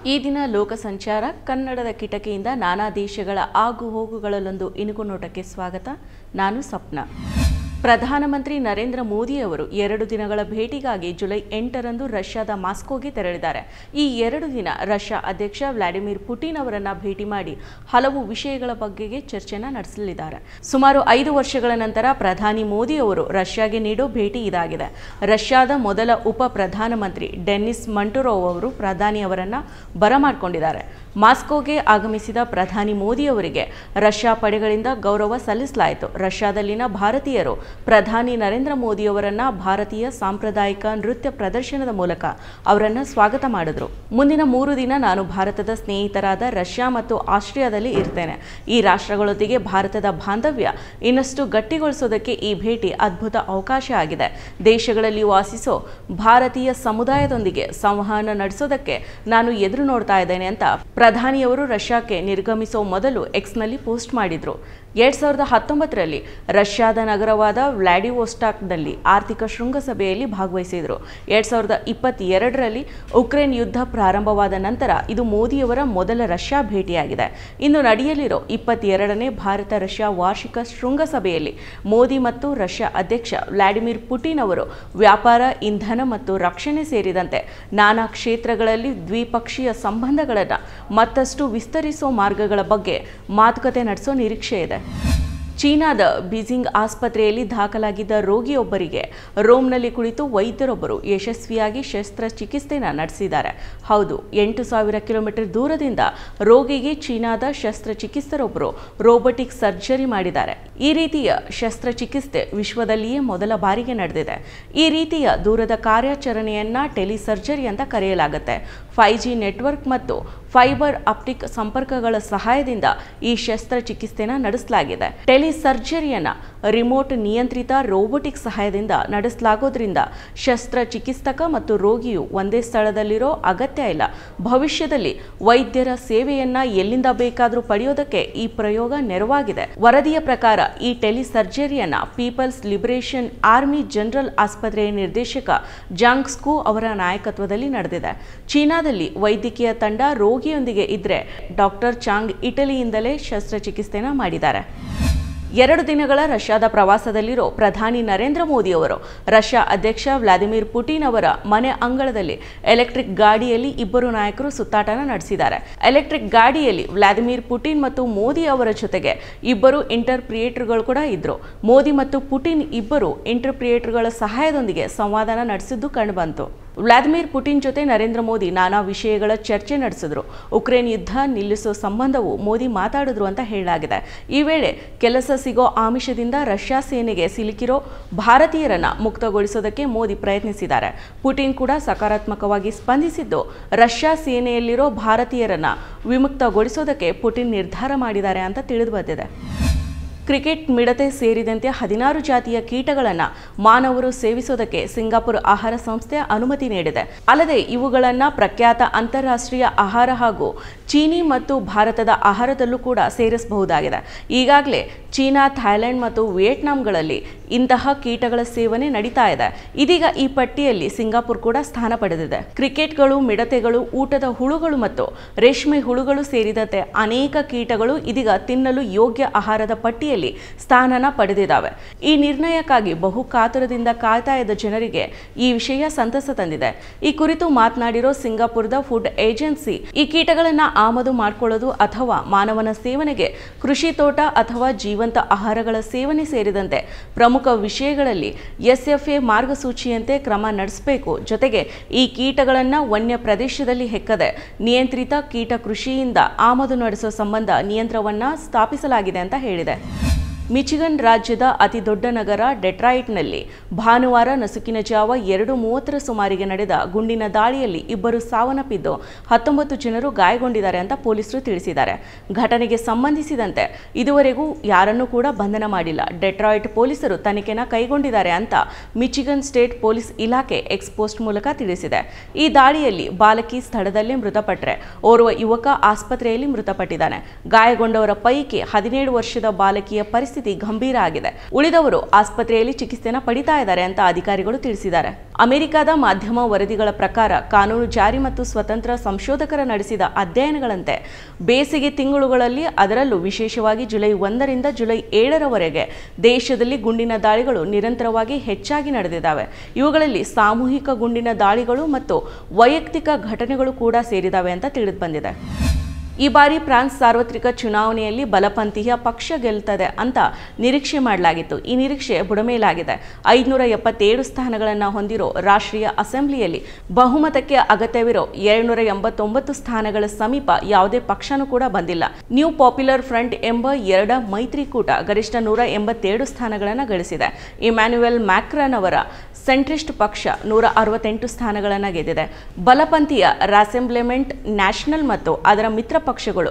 ಈ ದಿನ ಲೋಕ ಸಂಚಾರ ಕನ್ನಡದ ಕಿಟಕಿಯಿಂದ ನಾನಾ ದೇಶಗಳ ಆಗುಹೋಗುಗಳಲ್ಲೊಂದು ಇಣುಕು ನೋಟಕ್ಕೆ ಸ್ವಾಗತ. ನಾನು ಸಪ್ನ. ಪ್ರಧಾನಮಂತ್ರಿ ನರೇಂದ್ರ ಮೋದಿ ಅವರು 2 ದಿನಗಳ ಭೇಟಿಗಾಗಿ ಜುಲೈ 8ರಂದು ರಷ್ಯಾದ ಮಾಸ್ಕೋಗೆ ತೆರಳಿದ್ದಾರೆ. ಈ 2 ದಿನ ರಷ್ಯಾ ಅಧ್ಯಕ್ಷ ವ್ಲಾಡಿಮಿರ್ ಪುಟಿನ್ ಅವರನ್ನ ಭೇಟಿ ಮಾಡಿ ಹಲವು ವಿಷಯಗಳ ಬಗ್ಗೆ ಚರ್ಚೆನ ನಡೆಸಲಿದ್ದಾರೆ. ಸುಮಾರು 5 ವರ್ಷಗಳ ನಂತರ ಪ್ರಧಾನಿ ಮೋದಿ ಅವರು ರಷ್ಯಾಗೆ ನೀಡೋ ಭೇಟಿ ಇದಾಗಿದೆ. ರಷ್ಯಾದ ಮೊದಲ ಉಪ ಪ್ರಧಾನಮಂತ್ರಿ ಡೆನಿಸ್ ಮಂಟುರೋವ್ ಅವರು ಪ್ರಧಾನಿ ಅವರನ್ನ ಬರಮಾಡಿಕೊಂಡಿದ್ದಾರೆ. ಮಾಸ್ಕೋಗೆ ಆಗಮಿಸಿದ ಪ್ರಧಾನಿ ಮೋದಿ ಅವರಿಗೆ ರಷ್ಯಾ ಪಡೆಗಳಿಂದ ಗೌರವ ಸಲ್ಲಿಸಲಾಯಿತು. ರಷ್ಯಾದಲ್ಲಿನ ಭಾರತೀಯರು ಪ್ರಧಾನಿ ನರೇಂದ್ರ ಮೋದಿ ಅವರನ್ನ ಭಾರತೀಯ ಸಾಂಪ್ರದಾಯಿಕ ನೃತ್ಯ ಪ್ರದರ್ಶನದ ಮೂಲಕ ಅವರನ್ನ ಸ್ವಾಗತ ಮಾಡಿದ್ರು. ಮುಂದಿನ 3 ದಿನ ನಾನು ಭಾರತದ ಸ್ನೇಹಿತರಾದ ರಷ್ಯಾ ಮತ್ತು ಆಸ್ಟ್ರಿಯಾದಲ್ಲಿ ಇರ್ತೇನೆ. ಈ ರಾಷ್ಟ್ರಗಳೊಂದಿಗೆ ಭಾರತದ ಬಾಂಧವ್ಯ ಇನ್ನಷ್ಟು ಗಟ್ಟಿಗೊಳಿಸೋದಕ್ಕೆ ಈ ಭೇಟಿ ಅದ್ಭುತ ಅವಕಾಶ ಆಗಿದೆ. ದೇಶಗಳಲ್ಲಿ ವಾಸಿಸೋ ಭಾರತೀಯ ಸಮುದಾಯದೊಂದಿಗೆ ಸಂವಹನ ನಡೆಸೋದಕ್ಕೆ ನಾನು ಎದುರು ನೋಡ್ತಾ ಇದ್ದೇನೆ ಅಂತ ಪ್ರಧಾನಿಯವರು ರಷ್ಯಾಕ್ಕೆ ನಿರ್ಗಮಿಸೋ ಮೊದಲು ಎಕ್ಸ್ನಲ್ಲಿ ಪೋಸ್ಟ್ ಮಾಡಿದ್ರು. 2019ರಲ್ಲಿ ರಷ್ಯಾದ ನಗರವಾದ ವ್ಲಾಡಿವೋಸ್ಟಾಕ್ನಲ್ಲಿ ಆರ್ಥಿಕ ಶೃಂಗಸಭೆಯಲ್ಲಿ ಭಾಗವಹಿಸಿದರು. 2022ರಲ್ಲಿ ಉಕ್ರೇನ್ ಯುದ್ಧ ಪ್ರಾರಂಭವಾದ ನಂತರ ಇದು ಮೋದಿಯವರ ಮೊದಲ ರಷ್ಯಾ ಭೇಟಿಯಾಗಿದೆ. ಇನ್ನು ನಡೆಯಲಿರೋ 22ನೇ ಭಾರತ ರಷ್ಯಾ ವಾರ್ಷಿಕ ಶೃಂಗಸಭೆಯಲ್ಲಿ ಮೋದಿ ಮತ್ತು ರಷ್ಯಾ ಅಧ್ಯಕ್ಷ ವ್ಲಾಡಿಮಿರ್ ಪುಟಿನ್ ಅವರು ವ್ಯಾಪಾರ, ಇಂಧನ ಮತ್ತು ರಕ್ಷಣೆ ಸೇರಿದಂತೆ ನಾನಾ ಕ್ಷೇತ್ರಗಳಲ್ಲಿ ದ್ವಿಪಕ್ಷೀಯ ಸಂಬಂಧಗಳನ್ನು ಮತ್ತಷ್ಟು ವಿಸ್ತರಿಸೋ ಮಾರ್ಗಗಳ ಬಗ್ಗೆ ಮಾತುಕತೆ ನಡೆಸೋ ನಿರೀಕ್ಷೆ ಇದೆ. ಚೀನಾದ ಬೀಜಿಂಗ್ ಆಸ್ಪತ್ರೆಯಲ್ಲಿ ದಾಖಲಾಗಿದ್ದ ರೋಗಿಯೊಬ್ಬರಿಗೆ ರೋಮ್ನಲ್ಲಿ ಕುಳಿತು ವೈದ್ಯರೊಬ್ಬರು ಯಶಸ್ವಿಯಾಗಿ ಶಸ್ತ್ರಚಿಕಿತ್ಸೆನ ನಡೆಸಿದ್ದಾರೆ. ಹೌದು, 8000 ಕಿಲೋಮೀಟರ್ ದೂರದಿಂದ ರೋಗಿಗೆ ಚೀನಾದ ಶಸ್ತ್ರಚಿಕಿತ್ಸರೊಬ್ಬರು ರೋಬೋಟಿಕ್ ಸರ್ಜರಿ ಮಾಡಿದ್ದಾರೆ. ಈ ರೀತಿಯ ಶಸ್ತ್ರಚಿಕಿತ್ಸೆ ವಿಶ್ವದಲ್ಲಿಯೇ ಮೊದಲ ಬಾರಿಗೆ ನಡೆದಿದೆ. ಈ ರೀತಿಯ ದೂರದ ಕಾರ್ಯಾಚರಣೆಯನ್ನ ಟೆಲಿಸರ್ಜರಿ ಅಂತ ಕರೆಯಲಾಗುತ್ತೆ. 5G ನೆಟ್ವರ್ಕ್ ಮತ್ತು ಫೈಬರ್ ಆಪ್ಟಿಕ್ ಸಂಪರ್ಕಗಳ ಸಹಾಯದಿಂದ ಈ ಶಸ್ತ್ರಚಿಕಿತ್ಸೆನ ನಡೆಸಲಾಗಿದೆ. ಟೆಲಿಸರ್ಜರಿಯನ್ನ ರಿಮೋಟ್ ನಿಯಂತ್ರಿತ ರೋಬೋಟಿಕ್ ಸಹಾಯದಿಂದ ನಡೆಸಲಾಗೋದ್ರಿಂದ ಶಸ್ತ್ರಚಿಕಿತ್ಸಕ ಮತ್ತು ರೋಗಿಯು ಒಂದೇ ಸ್ಥಳದಲ್ಲಿರೋ ಅಗತ್ಯ ಇಲ್ಲ. ಭವಿಷ್ಯದಲ್ಲಿ ವೈದ್ಯರ ಸೇವೆಯನ್ನ ಎಲ್ಲಿಂದ ಬೇಕಾದರೂ ಪಡೆಯೋದಕ್ಕೆ ಈ ಪ್ರಯೋಗ ನೆರವಾಗಿದೆ. ವರದಿಯ ಪ್ರಕಾರ ಈ ಟೆಲಿಸರ್ಜರಿಯನ್ನ ಪೀಪಲ್ಸ್ ಲಿಬರೇಷನ್ ಆರ್ಮಿ ಜನರಲ್ ಆಸ್ಪತ್ರೆಯ ನಿರ್ದೇಶಕ ಜಾಂಗ್ ಸ್ಕೂ ಅವರ ನಾಯಕತ್ವದಲ್ಲಿ ನಡೆದಿದೆ. ಚೀನಾದಲ್ಲಿ ವೈದ್ಯಕೀಯ ತಂಡ ರೋಗಿಯೊಂದಿಗೆ ಇದ್ರೆ ಡಾಕ್ಟರ್ ಚಾಂಗ್ ಇಟಲಿಯಿಂದಲೇ ಶಸ್ತ್ರಚಿಕಿತ್ಸೆನ ಮಾಡಿದ್ದಾರೆ. 2 ದಿನಗಳ ರಷ್ಯಾದ ಪ್ರವಾಸದಲ್ಲಿರೋ ಪ್ರಧಾನಿ ನರೇಂದ್ರ ಮೋದಿ ಅವರು ರಷ್ಯಾ ಅಧ್ಯಕ್ಷ ವ್ಲಾದಿಮಿರ್ ಪುಟಿನ್ ಅವರ ಮನೆ ಅಂಗಳದಲ್ಲಿ ಎಲೆಕ್ಟ್ರಿಕ್ ಗಾಡಿಯಲ್ಲಿ ಇಬ್ಬರು ನಾಯಕರು ಸುತ್ತಾಟನ ನಡೆಸಿದ್ದಾರೆ. ಎಲೆಕ್ಟ್ರಿಕ್ ಗಾಡಿಯಲ್ಲಿ ವ್ಲಾದಿಮಿರ್ ಪುಟಿನ್ ಮತ್ತು ಮೋದಿ ಅವರ ಜೊತೆಗೆ ಇಬ್ಬರು ಇಂಟರ್ಪ್ರಿಯೇಟರ್ಗಳು ಕೂಡ ಇದ್ರು. ಮೋದಿ ಮತ್ತು ಪುಟಿನ್ ಇಬ್ಬರು ಇಂಟರ್ಪ್ರಿಯೇಟರ್ಗಳ ಸಹಾಯದೊಂದಿಗೆ ಸಂವಾದನ ನಡೆಸಿದ್ದು ಕಂಡುಬಂತು. ವ್ಲಾದಿಮಿರ್ ಪುಟಿನ್ ಜೊತೆ ನರೇಂದ್ರ ಮೋದಿ ನಾನಾ ವಿಷಯಗಳ ಚರ್ಚೆ ನಡೆಸಿದ್ರು. ಉಕ್ರೇನ್ ಯುದ್ಧ ನಿಲ್ಲಿಸೋ ಸಂಬಂಧವು ಮೋದಿ ಮಾತಾಡಿದ್ರು ಅಂತ ಹೇಳಲಾಗಿದೆ. ಈ ವೇಳೆ ಕೆಲಸ ಸಿಗೋ ಆಮಿಷದಿಂದ ರಷ್ಯಾ ಸೇನೆಗೆ ಸಿಲುಕಿರೋ ಭಾರತೀಯರನ್ನ ಮುಕ್ತಗೊಳಿಸೋದಕ್ಕೆ ಮೋದಿ ಪ್ರಯತ್ನಿಸಿದ್ದಾರೆ. ಪುಟಿನ್ ಕೂಡ ಸಕಾರಾತ್ಮಕವಾಗಿ ಸ್ಪಂದಿಸಿದ್ದು ರಷ್ಯಾ ಸೇನೆಯಲ್ಲಿರೋ ಭಾರತೀಯರನ್ನ ವಿಮುಕ್ತಗೊಳಿಸೋದಕ್ಕೆ ಪುಟಿನ್ ನಿರ್ಧಾರ ಮಾಡಿದ್ದಾರೆ ಅಂತ ತಿಳಿದು ಬಂದಿದೆ. ಕ್ರಿಕೆಟ್, ಮಿಡತೆ ಸೇರಿದಂತೆ 16 ಜಾತಿಯ ಕೀಟಗಳನ್ನು ಮಾನವರು ಸೇವಿಸೋದಕ್ಕೆ ಸಿಂಗಾಪುರ್ ಆಹಾರ ಸಂಸ್ಥೆ ಅನುಮತಿ ನೀಡಿದೆ. ಅಲ್ಲದೆ ಇವುಗಳನ್ನು ಪ್ರಖ್ಯಾತ ಅಂತಾರಾಷ್ಟ್ರೀಯ ಆಹಾರ ಹಾಗೂ ಚೀನಿ ಮತ್ತು ಭಾರತದ ಆಹಾರದಲ್ಲೂ ಕೂಡ ಸೇರಿಸಬಹುದಾಗಿದೆ. ಈಗಾಗಲೇ ಚೀನಾ, ಥೈಲ್ಯಾಂಡ್ ಮತ್ತು ವಿಯೆಟ್ನಾಂಗಳಲ್ಲಿ ಇಂತಹ ಕೀಟಗಳ ಸೇವನೆ ನಡೀತಾ ಇದೆ. ಇದೀಗ ಈ ಪಟ್ಟಿಯಲ್ಲಿ ಸಿಂಗಾಪುರ್ ಕೂಡ ಸ್ಥಾನ ಪಡೆದಿದೆ. ಕ್ರಿಕೆಟ್ಗಳು, ಮಿಡತೆಗಳು, ಊಟದ ಹುಳುಗಳು ಮತ್ತು ರೇಷ್ಮೆ ಹುಳುಗಳು ಸೇರಿದಂತೆ ಅನೇಕ ಕೀಟಗಳು ಇದೀಗ ತಿನ್ನಲು ಯೋಗ್ಯ ಆಹಾರದ ಪಟ್ಟಿಯಲ್ಲಿ ಸ್ಥಾನನ ಪಡೆದಿದ್ದಾವೆ. ಈ ನಿರ್ಣಯಕ್ಕಾಗಿ ಬಹು ಕಾತುರದಿಂದ ಕಾಯ್ತಾ ಇದ್ದ ಜನರಿಗೆ ಈ ವಿಷಯ ಸಂತಸ ತಂದಿದೆ. ಈ ಕುರಿತು ಮಾತನಾಡಿರೋ ಸಿಂಗಾಪುರದ ಫುಡ್ ಏಜೆನ್ಸಿ, ಈ ಕೀಟಗಳನ್ನ ಆಮದು ಮಾಡಿಕೊಳ್ಳೋದು ಅಥವಾ ಮಾನವನ ಸೇವನೆಗೆ ಕೃಷಿ ತೋಟ ಅಥವಾ ಜೀವಂತ ಆಹಾರಗಳ ಸೇವನೆ ಸೇರಿದಂತೆ ಪ್ರಮುಖ ವಿಷಯಗಳಲ್ಲಿ SFA ಮಾರ್ಗಸೂಚಿಯಂತೆ ಕ್ರಮ ನಡೆಸಬೇಕು. ಜೊತೆಗೆ ಈ ಕೀಟಗಳನ್ನು ವನ್ಯ ಪ್ರದೇಶದಲ್ಲಿ ಹೆಕ್ಕದೆ ನಿಯಂತ್ರಿತ ಕೀಟ ಕೃಷಿಯಿಂದ ಆಮದು ನಡೆಸೋ ಸಂಬಂಧ ನಿಯಂತ್ರಣವನ್ನ ಸ್ಥಾಪಿಸಲಾಗಿದೆ ಅಂತ ಹೇಳಿದೆ. ಮಿಚಿಗನ್ ರಾಜ್ಯದ ಅತಿ ದೊಡ್ಡ ನಗರ ಡೆಟ್ರಾಯಿಟ್ನಲ್ಲಿ ಭಾನುವಾರ ನಸುಕಿನ ಜಾವ 2:30ರ ಸುಮಾರಿಗೆ ನಡೆದ ಗುಂಡಿನ ದಾಳಿಯಲ್ಲಿ ಇಬ್ಬರು ಸಾವನ್ನಪ್ಪಿದ್ದು 19 ಜನರು ಗಾಯಗೊಂಡಿದ್ದಾರೆ ಅಂತ ಪೊಲೀಸರು ತಿಳಿಸಿದ್ದಾರೆ. ಘಟನೆಗೆ ಸಂಬಂಧಿಸಿದಂತೆ ಇದುವರೆಗೂ ಯಾರನ್ನೂ ಕೂಡ ಬಂಧನ ಮಾಡಿಲ್ಲ. ಡೆಟ್ರಾಯಿಟ್ ಪೊಲೀಸರು ತನಿಖೆನ ಕೈಗೊಂಡಿದ್ದಾರೆ ಅಂತ ಮಿಚಿಗನ್ ಸ್ಟೇಟ್ ಪೊಲೀಸ್ ಇಲಾಖೆ ಎಕ್ಸ್ಪೋಸ್ಟ್ ಮೂಲಕ ತಿಳಿಸಿದೆ. ಈ ದಾಳಿಯಲ್ಲಿ ಬಾಲಕಿ ಸ್ಥಳದಲ್ಲೇ ಮೃತಪಟ್ಟರೆ ಓರ್ವ ಯುವಕ ಆಸ್ಪತ್ರೆಯಲ್ಲಿ ಮೃತಪಟ್ಟಿದ್ದಾನೆ. ಗಾಯಗೊಂಡವರ ಪೈಕಿ 17 ವರ್ಷದ ಬಾಲಕಿಯ ಪರಿಸ್ಥಿತಿ ಪರಿಸ್ಥಿತಿ ಗಂಭೀರ ಆಗಿದೆ. ಉಳಿದವರು ಆಸ್ಪತ್ರೆಯಲ್ಲಿ ಚಿಕಿತ್ಸೆನ ಪಡಿತಾ ಇದ್ದಾರೆ ಅಂತ ಅಧಿಕಾರಿಗಳು ತಿಳಿಸಿದ್ದಾರೆ. ಅಮೆರಿಕದ ಮಾಧ್ಯಮ ವರದಿಗಳ ಪ್ರಕಾರ ಕಾನೂನು ಜಾರಿ ಮತ್ತು ಸ್ವತಂತ್ರ ಸಂಶೋಧಕರ ನಡೆಸಿದ ಅಧ್ಯಯನಗಳಂತೆ ಬೇಸಿಗೆ ತಿಂಗಳುಗಳಲ್ಲಿ, ಅದರಲ್ಲೂ ವಿಶೇಷವಾಗಿ ಜುಲೈ 1ರಿಂದ ಜುಲೈ 7ರವರೆಗೆ ದೇಶದಲ್ಲಿ ಗುಂಡಿನ ದಾಳಿಗಳು ನಿರಂತರವಾಗಿ ಹೆಚ್ಚಾಗಿ ನಡೆದಿದ್ದಾವೆ. ಇವುಗಳಲ್ಲಿ ಸಾಮೂಹಿಕ ಗುಂಡಿನ ದಾಳಿಗಳು ಮತ್ತು ವೈಯಕ್ತಿಕ ಘಟನೆಗಳು ಕೂಡ ಸೇರಿದಾವೆ ಅಂತ ತಿಳಿದು ಬಂದಿದೆ. ಈ ಬಾರಿ ಫ್ರಾನ್ಸ್ ಸಾರ್ವತ್ರಿಕ ಚುನಾವಣೆಯಲ್ಲಿ ಬಲಪಂಥೀಯ ಪಕ್ಷ ಗೆಲ್ಲುತ್ತದೆ ಅಂತ ನಿರೀಕ್ಷೆ ಮಾಡಲಾಗಿತ್ತು. ಈ ನಿರೀಕ್ಷೆ ಬುಡಮೇಲಾಗಿದೆ. 577 ಸ್ಥಾನಗಳನ್ನು ಹೊಂದಿರೋ ರಾಷ್ಟ್ರೀಯ ಅಸೆಂಬ್ಲಿಯಲ್ಲಿ ಬಹುಮತಕ್ಕೆ ಅಗತ್ಯವಿರೋ 289 ಸ್ಥಾನಗಳ ಸಮೀಪ ಯಾವುದೇ ಪಕ್ಷನೂ ಕೂಡ ಬಂದಿಲ್ಲ. ನ್ಯೂ ಪಾಪ್ಯುಲರ್ ಫ್ರಂಟ್ ಎಂಬ ಎರಡ ಮೈತ್ರಿಕೂಟ ಗರಿಷ್ಠ 187 ಸ್ಥಾನಗಳನ್ನು ಗಳಿಸಿದೆ. ಇಮ್ಯಾನ್ಯುಯಲ್ ಮ್ಯಾಕ್ರಾನ್ ಅವರ ಸೆಂಟ್ರಿಸ್ಟ್ ಪಕ್ಷ 168 ಸ್ಥಾನಗಳನ್ನು ಗೆದ್ದಿದೆ. ಬಲಪಂಥೀಯ ರಾಸೆಂಬ್ಲಿಮೆಂಟ್ ನ್ಯಾಷನಲ್ ಮತ್ತು ಅದರ ಮಿತ್ರ ಪಕ್ಷಗಳು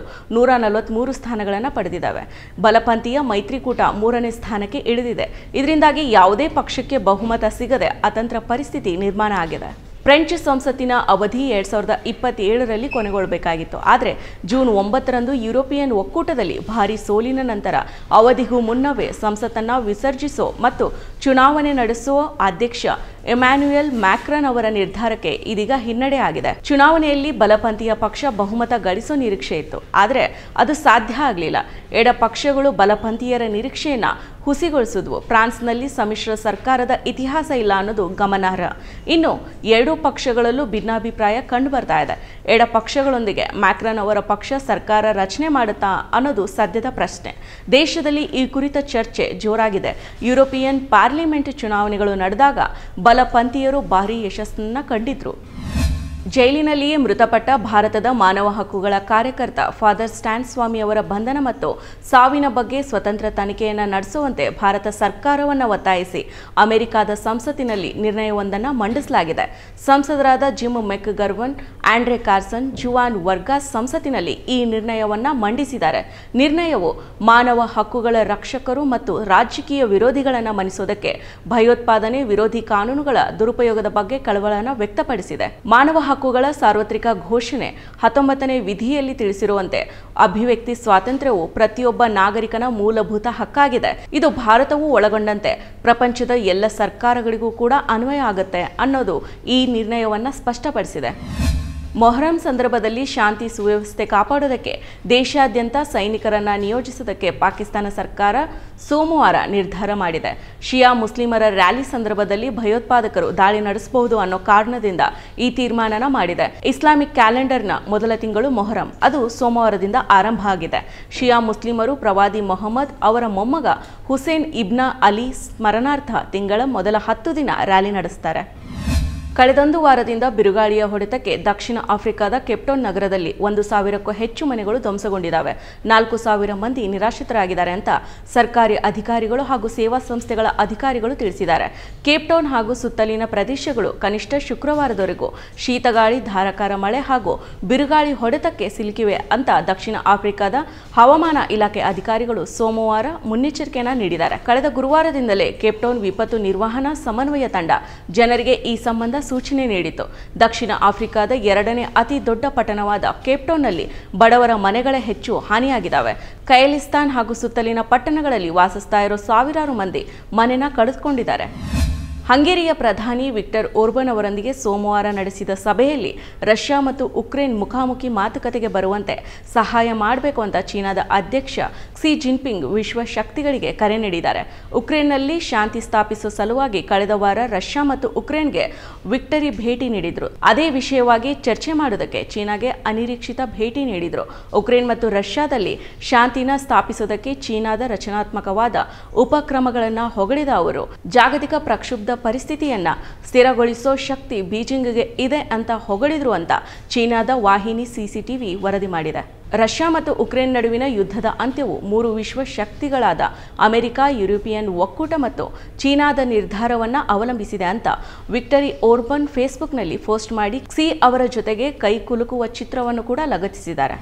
143 ಸ್ಥಾನಗಳನ್ನು ಪಡೆದಿದ್ದಾವೆ. ಬಲಪಂಥೀಯ ಮೈತ್ರಿಕೂಟ 3ನೇ ಸ್ಥಾನಕ್ಕೆ ಇಳಿದಿದೆ. ಇದರಿಂದಾಗಿ ಯಾವುದೇ ಪಕ್ಷಕ್ಕೆ ಬಹುಮತ ಸಿಗದೆ ಅತಂತ್ರ ಪರಿಸ್ಥಿತಿ ನಿರ್ಮಾಣ ಆಗಿದೆ. ಫ್ರೆಂಚ್ ಸಂಸತ್ತಿನ ಅವಧಿ 2027ರಲ್ಲಿ ಕೊನೆಗೊಳ್ಳಬೇಕಾಗಿತ್ತು. ಆದರೆ ಜೂನ್ 9ರಂದು ಯುರೋಪಿಯನ್ ಒಕ್ಕೂಟದಲ್ಲಿ ಭಾರೀ ಸೋಲಿನ ನಂತರ ಅವಧಿಗೂ ಮುನ್ನವೇ ಸಂಸತ್ತನ್ನು ವಿಸರ್ಜಿಸೋ ಮತ್ತು ಚುನಾವಣೆ ನಡೆಸುವ ಅಧ್ಯಕ್ಷ ಇಮ್ಯಾನ್ಯುಯಲ್ ಮ್ಯಾಕ್ರಾನ್ ಅವರ ನಿರ್ಧಾರಕ್ಕೆ ಇದೀಗ ಹಿನ್ನಡೆ ಆಗಿದೆ. ಚುನಾವಣೆಯಲ್ಲಿ ಬಲಪಂಥೀಯ ಪಕ್ಷ ಬಹುಮತ ಗಳಿಸೋ ನಿರೀಕ್ಷೆ ಇತ್ತು, ಆದರೆ ಅದು ಸಾಧ್ಯ ಆಗಲಿಲ್ಲ. ಎಡ ಪಕ್ಷಗಳು ಬಲಪಂಥೀಯರ ನಿರೀಕ್ಷೆಯನ್ನ ಹುಸಿಗೊಳಿಸಿದ್ವು. ಫ್ರಾನ್ಸ್ನಲ್ಲಿ ಸಮ್ಮಿಶ್ರ ಸರ್ಕಾರದ ಇತಿಹಾಸ ಇಲ್ಲ ಅನ್ನೋದು ಗಮನಾರ್ಹ. ಇನ್ನು ಎರಡೂ ಪಕ್ಷಗಳಲ್ಲೂ ಭಿನ್ನಾಭಿಪ್ರಾಯ ಕಂಡು ಬರ್ತಾ ಇದೆ. ಎಡ ಪಕ್ಷಗಳೊಂದಿಗೆ ಮ್ಯಾಕ್ರಾನ್ ಅವರ ಪಕ್ಷ ಸರ್ಕಾರ ರಚನೆ ಮಾಡುತ್ತಾ ಅನ್ನೋದು ಸದ್ಯದ ಪ್ರಶ್ನೆ. ದೇಶದಲ್ಲಿ ಈ ಕುರಿತ ಚರ್ಚೆ ಜೋರಾಗಿದೆ. ಯುರೋಪಿಯನ್ ಪಾರ್ಲಿಮೆಂಟ್ ಚುನಾವಣೆಗಳು ನಡೆದಾಗ ಬಲಪಂಥೀಯರು ಭಾರೀ ಯಶಸ್ಸನ್ನ ಕಂಡಿದ್ರು. ಜೈಲಿನಲ್ಲಿಯೇ ಮೃತಪಟ್ಟ ಭಾರತದ ಮಾನವ ಹಕ್ಕುಗಳ ಕಾರ್ಯಕರ್ತ ಫಾದರ್ ಸ್ಟ್ಯಾನ್ ಸ್ವಾಮಿ ಅವರ ಬಂಧನ ಮತ್ತು ಸಾವಿನ ಬಗ್ಗೆ ಸ್ವತಂತ್ರ ತನಿಖೆಯನ್ನು ನಡೆಸುವಂತೆ ಭಾರತ ಸರ್ಕಾರವನ್ನು ಒತ್ತಾಯಿಸಿ ಅಮೆರಿಕದ ಸಂಸತ್ತಿನಲ್ಲಿ ನಿರ್ಣಯವೊಂದನ್ನು ಮಂಡಿಸಲಾಗಿದೆ. ಸಂಸದರಾದ Jim McGovern, Andre Carson, Juan Vargas ಸಂಸತ್ತಿನಲ್ಲಿ ಈ ನಿರ್ಣಯವನ್ನು ಮಂಡಿಸಿದ್ದಾರೆ. ನಿರ್ಣಯವು ಮಾನವ ಹಕ್ಕುಗಳ ರಕ್ಷಕರು ಮತ್ತು ರಾಜಕೀಯ ವಿರೋಧಿಗಳನ್ನು ಮಣಿಸೋದಕ್ಕೆ ಭಯೋತ್ಪಾದನೆ ವಿರೋಧಿ ಕಾನೂನುಗಳ ದುರುಪಯೋಗದ ಬಗ್ಗೆ ಕಳವಳವನ್ನು ವ್ಯಕ್ತಪಡಿಸಿದೆ. ಮಾನವ ಹಕ್ಕುಗಳ ಸಾರ್ವತ್ರಿಕ ಘೋಷಣೆ 19ನೇ ವಿಧಿಯಲ್ಲಿ ತಿಳಿಸಿರುವಂತೆ ಅಭಿವ್ಯಕ್ತಿ ಸ್ವಾತಂತ್ರ್ಯವು ಪ್ರತಿಯೊಬ್ಬ ನಾಗರಿಕನ ಮೂಲಭೂತ ಹಕ್ಕಾಗಿದೆ. ಇದು ಭಾರತವೂ ಒಳಗೊಂಡಂತೆ ಪ್ರಪಂಚದ ಎಲ್ಲ ಸರ್ಕಾರಗಳಿಗೂ ಕೂಡ ಅನ್ವಯ ಆಗುತ್ತೆ ಅನ್ನೋದು ಈ ನಿರ್ಣಯವನ್ನು ಸ್ಪಷ್ಟಪಡಿಸಿದೆ. ಮೊಹರಂ ಸಂದರ್ಭದಲ್ಲಿ ಶಾಂತಿ ಸುವ್ಯವಸ್ಥೆ ಕಾಪಾಡೋದಕ್ಕೆ ದೇಶಾದ್ಯಂತ ಸೈನಿಕರನ್ನು ನಿಯೋಜಿಸೋದಕ್ಕೆ ಪಾಕಿಸ್ತಾನ ಸರ್ಕಾರ ಸೋಮವಾರ ನಿರ್ಧಾರ ಮಾಡಿದೆ. ಶಿಯಾ ಮುಸ್ಲಿಮರ ರ್ಯಾಲಿ ಸಂದರ್ಭದಲ್ಲಿ ಭಯೋತ್ಪಾದಕರು ದಾಳಿ ನಡೆಸಬಹುದು ಅನ್ನೋ ಕಾರಣದಿಂದ ಈ ತೀರ್ಮಾನ ಮಾಡಿದೆ. ಇಸ್ಲಾಮಿಕ್ ಕ್ಯಾಲೆಂಡರ್ನ ಮೊದಲ ತಿಂಗಳು ಮೊಹರಂ, ಅದು ಸೋಮವಾರದಿಂದ ಆರಂಭ ಆಗಿದೆ. ಶಿಯಾ ಮುಸ್ಲಿಮರು ಪ್ರವಾದಿ ಮೊಹಮ್ಮದ್ ಅವರ ಮೊಮ್ಮಗ ಹುಸೇನ್ ಇಬ್ನ ಅಲಿ ಸ್ಮರಣಾರ್ಥ ತಿಂಗಳ ಮೊದಲ 10 ದಿನ ರ್ಯಾಲಿ ನಡೆಸುತ್ತಾರೆ. ಕಳೆದೊಂದು ವಾರದಿಂದ ಬಿರುಗಾಳಿಯ ಹೊಡೆತಕ್ಕೆ ದಕ್ಷಿಣ ಆಫ್ರಿಕಾದ ಕೇಪ್ಟೌನ್ ನಗರದಲ್ಲಿ 1,000ಕ್ಕೂ ಹೆಚ್ಚು ಮನೆಗಳು ಧ್ವಂಸಗೊಂಡಿದ್ದಾವೆ. 4,000 ಮಂದಿ ನಿರಾಶ್ರಿತರಾಗಿದ್ದಾರೆ ಅಂತ ಸರ್ಕಾರಿ ಅಧಿಕಾರಿಗಳು ಹಾಗೂ ಸೇವಾ ಸಂಸ್ಥೆಗಳ ಅಧಿಕಾರಿಗಳು ತಿಳಿಸಿದ್ದಾರೆ. ಕೇಪ್ಟೌನ್ ಹಾಗೂ ಸುತ್ತಲಿನ ಪ್ರದೇಶಗಳು ಕನಿಷ್ಠ ಶುಕ್ರವಾರದವರೆಗೂ ಶೀತಗಾಳಿ, ಧಾರಾಕಾರ ಮಳೆ ಹಾಗೂ ಬಿರುಗಾಳಿ ಹೊಡೆತಕ್ಕೆ ಸಿಲುಕಿವೆ ಅಂತ ದಕ್ಷಿಣ ಆಫ್ರಿಕಾದ ಹವಾಮಾನ ಇಲಾಖೆ ಅಧಿಕಾರಿಗಳು ಸೋಮವಾರ ಮುನ್ನೆಚ್ಚರಿಕೆಯನ್ನು ನೀಡಿದ್ದಾರೆ. ಕಳೆದ ಗುರುವಾರದಿಂದಲೇ ಕೇಪ್ಟೌನ್ ವಿಪತ್ತು ನಿರ್ವಹಣಾ ಸಮನ್ವಯ ತಂಡ ಜನರಿಗೆ ಈ ಸಂಬಂಧ ಸೂಚನೆ ನೀಡಿತು. ದಕ್ಷಿಣ ಆಫ್ರಿಕಾದ 2ನೇ ಅತಿ ದೊಡ್ಡ ಪಟ್ಟಣವಾದ ಕೇಪ್ಟೌನ್ನಲ್ಲಿ ಬಡವರ ಮನೆಗಳೇ ಹೆಚ್ಚು ಹಾನಿಯಾಗಿದ್ದಾವೆ. ಖೈಲಿಸ್ತಾನ್ ಹಾಗೂ ಸುತ್ತಲಿನ ಪಟ್ಟಣಗಳಲ್ಲಿ ವಾಸಿಸ್ತಾ ಇರೋ ಸಾವಿರಾರು ಮಂದಿ ಮನೆನ ಕಳೆದುಕೊಂಡಿದ್ದಾರೆ. ಹಂಗೇರಿಯ ಪ್ರಧಾನಿ ವಿಕ್ಟರ್ ಓರ್ಬನ್ ಅವರೊಂದಿಗೆ ಸೋಮವಾರ ನಡೆಸಿದ ಸಭೆಯಲ್ಲಿ ರಷ್ಯಾ ಮತ್ತು ಉಕ್ರೇನ್ ಮುಖಾಮುಖಿ ಮಾತುಕತೆಗೆ ಬರುವಂತೆ ಸಹಾಯ ಮಾಡಬೇಕು ಅಂತ ಚೀನಾದ ಅಧ್ಯಕ್ಷ ಕ್ಸಿ ಜಿನ್ಪಿಂಗ್ ವಿಶ್ವ ಶಕ್ತಿಗಳಿಗೆ ಕರೆ ನೀಡಿದ್ದಾರೆ. ಉಕ್ರೇನ್ನಲ್ಲಿ ಶಾಂತಿ ಸ್ಥಾಪಿಸುವ ಸಲುವಾಗಿ ಕಳೆದ ವಾರ ರಷ್ಯಾ ಮತ್ತು ಉಕ್ರೇನ್ಗೆ ವಿಕ್ಟರಿ ಭೇಟಿ ನೀಡಿದ್ರು. ಅದೇ ವಿಷಯವಾಗಿ ಚರ್ಚೆ ಮಾಡೋದಕ್ಕೆ ಚೀನಾಗೆ ಅನಿರೀಕ್ಷಿತ ಭೇಟಿ ನೀಡಿದ್ರು. ಉಕ್ರೇನ್ ಮತ್ತು ರಷ್ಯಾದಲ್ಲಿ ಶಾಂತಿನ ಸ್ಥಾಪಿಸೋದಕ್ಕೆ ಚೀನಾದ ರಚನಾತ್ಮಕವಾದ ಉಪಕ್ರಮಗಳನ್ನು ಹೊಗಳಿದ ಅವರು ಜಾಗತಿಕ ಪ್ರಕ್ಷುಬ್ಧ ಪರಿಸ್ಥಿತಿಯನ್ನ ಸ್ಥಿರಗೊಳಿಸೋ ಶಕ್ತಿ ಬೀಜಿಂಗ್ಗೆ ಇದೆ ಅಂತ ಹೊಗಳಿದ್ರು ಅಂತ ಚೀನಾದ ವಾಹಿನಿ ಸಿಸಿಟಿವಿ ವರದಿ ಮಾಡಿದೆ. ರಷ್ಯಾ ಮತ್ತು ಉಕ್ರೇನ್ ನಡುವಿನ ಯುದ್ಧದ ಅಂತ್ಯವು 3 ವಿಶ್ವ ಶಕ್ತಿಗಳಾದ ಅಮೆರಿಕ, ಯುರೋಪಿಯನ್ ಒಕ್ಕೂಟ ಮತ್ತು ಚೀನಾದ ನಿರ್ಧಾರವನ್ನು ಅವಲಂಬಿಸಿದೆ ಅಂತ ವಿಕ್ಟರಿ ಓರ್ಬನ್ ಫೇಸ್ಬುಕ್ನಲ್ಲಿ ಪೋಸ್ಟ್ ಮಾಡಿ ಕ್ಸಿ ಅವರ ಜೊತೆಗೆ ಕೈ ಕುಲುಕುವ ಚಿತ್ರವನ್ನು ಕೂಡ ಲಗತ್ತಿಸಿದ್ದಾರೆ.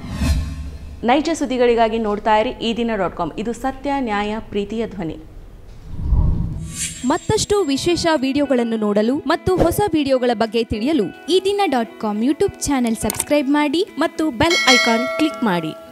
ನೈಜ ಸುದ್ದಿಗಳಿಗಾಗಿ ನೋಡ್ತಾ ಇರಿ ಈದಿನ.com. ಇದು ಸತ್ಯ, ನ್ಯಾಯ, ಪ್ರೀತಿಯ ಧ್ವನಿ. ಮತ್ತಷ್ಟು ವಿಶೇಷ ವಿಡಿಯೋಗಳನ್ನು ನೋಡಲು ಮತ್ತು ಹೊಸ ವಿಡಿಯೋಗಳ ಬಗ್ಗೆ ತಿಳಿಯಲು ಈದಿನ.com ಯೂಟ್ಯೂಬ್ ಚಾನೆಲ್ ಸಬ್ಸ್ಕ್ರೈಬ್ ಮಾಡಿ ಮತ್ತು ಬೆಲ್ ಐಕಾನ್ ಕ್ಲಿಕ್ ಮಾಡಿ.